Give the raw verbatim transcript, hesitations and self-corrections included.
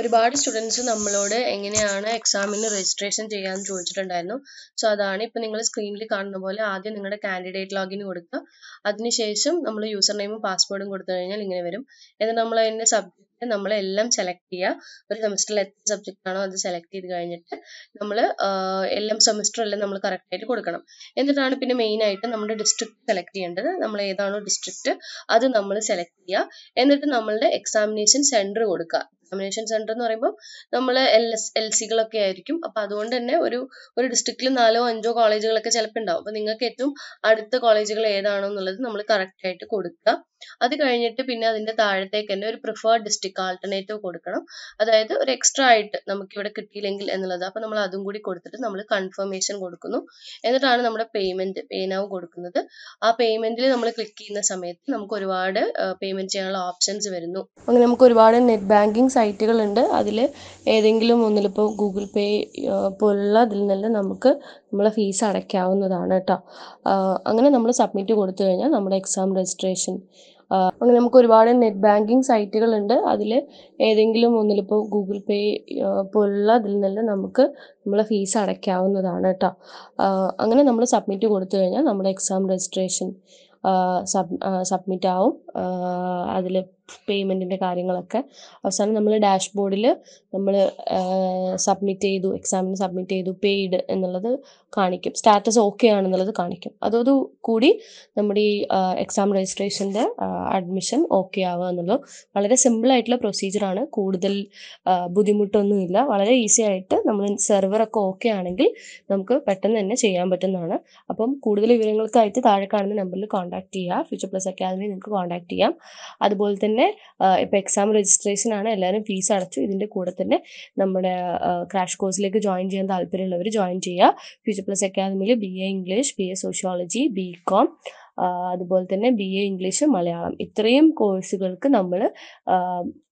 ഒരുപാട് സ്റ്റുഡൻസ് നമ്മളോട് എങ്ങനെയാണ് എക്സാമിന് രജിസ്ട്രേഷൻ ചെയ്യാമെന്ന് ചോദിച്ചിട്ടുണ്ടായിരുന്നു. സോ അതാണ് ഇപ്പോൾ നിങ്ങൾ സ്ക്രീനിൽ കാണുന്ന പോലെ ആദ്യം നിങ്ങളുടെ കാൻഡിഡേറ്റ് ലോഗിൻ കൊടുക്കുക. അതിനുശേഷം നമ്മൾ യൂസർ നെയിമും പാസ്വേഡും കൊടുത്തു കഴിഞ്ഞാൽ ഇങ്ങനെ വരും. എന്നിട്ട് നമ്മൾ അതിൻ്റെ സബ്ജക്റ്റ് നമ്മളെല്ലാം സെലക്ട് ചെയ്യുക. ഒരു സെമസ്റ്ററിൽ എത്ര സബ്ജക്റ്റ് ആണോ അത് സെലക്ട് ചെയ്ത് കഴിഞ്ഞിട്ട് നമ്മൾ എല്ലാം സെമസ്റ്ററെല്ലാം നമ്മൾ കറക്റ്റായിട്ട് കൊടുക്കണം. എന്നിട്ടാണ് പിന്നെ മെയിനായിട്ട് നമ്മുടെ ഡിസ്ട്രിക്ട് സെലക്ട് ചെയ്യേണ്ടത്. നമ്മൾ ഏതാണോ ഡിസ്ട്രിക്റ്റ് അത് നമ്മൾ സെലക്ട് ചെയ്യുക. എന്നിട്ട് നമ്മളുടെ എക്സാമിനേഷൻ സെൻറ്റർ കൊടുക്കുക. എക്സാമിനേഷൻ സെൻറ്റർ എന്ന് പറയുമ്പോൾ നമ്മൾ എൽ എസ് എൽ സികളൊക്കെ ആയിരിക്കും. അപ്പോൾ അതുകൊണ്ട് തന്നെ ഒരു ഒരു ഡിസ്ട്രിക്റ്റിൽ നാലോ അഞ്ചോ കോളേജുകളൊക്കെ ചിലപ്പോൾ ഉണ്ടാവും. അപ്പോൾ നിങ്ങൾക്ക് ഏറ്റവും അടുത്ത കോളേജുകൾ ഏതാണോ എന്നുള്ളത് നമ്മൾ കറക്റ്റായിട്ട് കൊടുക്കുക. അത് കഴിഞ്ഞിട്ട് പിന്നെ അതിൻ്റെ താഴത്തേക്ക് തന്നെ ഒരു പ്രിഫേർഡ് ഡിസ്ട്രിക്ട് ആൾട്ടർനേറ്റീവ് കൊടുക്കണം. അതായത് ഒരു എക്സ്ട്രാ ആയിട്ട് നമുക്കിവിടെ കിട്ടിയില്ലെങ്കിൽ എന്നുള്ളത്. അപ്പോൾ നമ്മൾ അതും കൂടി കൊടുത്തിട്ട് നമ്മൾ കൺഫർമേഷൻ കൊടുക്കുന്നു. എന്നിട്ടാണ് നമ്മുടെ പേയ്മെൻറ്റ് പേ നൗ കൊടുക്കുന്നത്. ആ പേയ്മെൻറ്റിൽ നമ്മൾ ക്ലിക്ക് ചെയ്യുന്ന സമയത്ത് നമുക്ക് ഒരുപാട് പേയ്മെൻറ്റ് ചെയ്യാനുള്ള ഓപ്ഷൻസ് വരുന്നു. അങ്ങനെ നമുക്ക് ഒരുപാട് നെറ്റ് ബാങ്കിങ് സൈറ്റുകളുണ്ട്. അതിൽ ഏതെങ്കിലും ഒന്നിലിപ്പോൾ ഗൂഗിൾ പേ പോലുള്ള അതിൽ നിന്ന് നമുക്ക് നമ്മളെ ഫീസ് അടയ്ക്കാവുന്നതാണ് കേട്ടോ. അങ്ങനെ നമ്മൾ സബ്മിറ്റ് കൊടുത്തു കഴിഞ്ഞാൽ നമ്മുടെ എക്സാം രജിസ്ട്രേഷൻ അങ്ങനെ നമുക്ക് ഒരുപാട് നെറ്റ് ബാങ്കിങ് സൈറ്റുകളുണ്ട്. അതിൽ ഏതെങ്കിലും ഒന്നിലിപ്പോൾ ഗൂഗിൾ പേ പോലുള്ള അതിൽ നിന്ന് നമുക്ക് നമ്മളെ ഫീസ് അടയ്ക്കാവുന്നതാണ് കേട്ടോ. അങ്ങനെ നമ്മൾ സബ്മിറ്റ് കൊടുത്തു കഴിഞ്ഞാൽ നമ്മുടെ എക്സാം രജിസ്ട്രേഷൻ സബ് സബ്മിറ്റ് ആവും. അതിൽ പേയ്മെൻറ്റിൻ്റെ കാര്യങ്ങളൊക്കെ അവസാനം നമ്മൾ ഡാഷ്ബോർഡിൽ നമ്മൾ സബ്മിറ്റ് ചെയ്തു, എക്സാമിന് സബ്മിറ്റ് ചെയ്തു, പെയ്ഡ് എന്നുള്ളത് കാണിക്കും. സ്റ്റാറ്റസ് ഓക്കെ ആണെന്നുള്ളത് കാണിക്കും. അതോടു കൂടി നമ്മുടെ ഈ എക്സാം രജിസ്ട്രേഷൻ്റെ അഡ്മിഷൻ ഓക്കെ ആവുക എന്നുള്ളത് വളരെ സിമ്പിളായിട്ടുള്ള പ്രൊസീജിയറാണ്. കൂടുതൽ ബുദ്ധിമുട്ടൊന്നുമില്ല. വളരെ ഈസി ആയിട്ട് നമ്മൾ സെർവറൊക്കെ ഓക്കെ ആണെങ്കിൽ നമുക്ക് പെട്ടെന്ന് തന്നെ ചെയ്യാൻ പറ്റുന്നതാണ്. അപ്പം കൂടുതൽ വിവരങ്ങൾക്കായിട്ട് താഴെ കാണുന്ന നമ്പറിൽ കോൺടാക്ട് ചെയ്യുക. ഫ്യൂച്ചർ പ്ലസ് അക്കാദമി നിങ്ങൾക്ക് കോൺടാക്ട് ചെയ്യാം. അതുപോലെ തന്നെ ഇപ്പോൾ എക്സാം രജിസ്ട്രേഷൻ ആണ്, എല്ലാവരും ഫീസ് അടച്ചു. ഇതിൻ്റെ കൂടെ തന്നെ നമ്മുടെ ക്രാഷ് കോഴ്സിലേക്ക് ജോയിൻ ചെയ്യാൻ താല്പര്യമുള്ളവർ ജോയിൻ ചെയ്യുക. ഫ്യൂച്ചർ പ്ലസ് അക്കാദമിയിൽ B A English, B A sociology, B com, അതുപോലെ തന്നെ ബി എ ഇംഗ്ലീഷ്, മലയാളം ഇത്രയും കോഴ്സുകൾക്ക് നമ്മൾ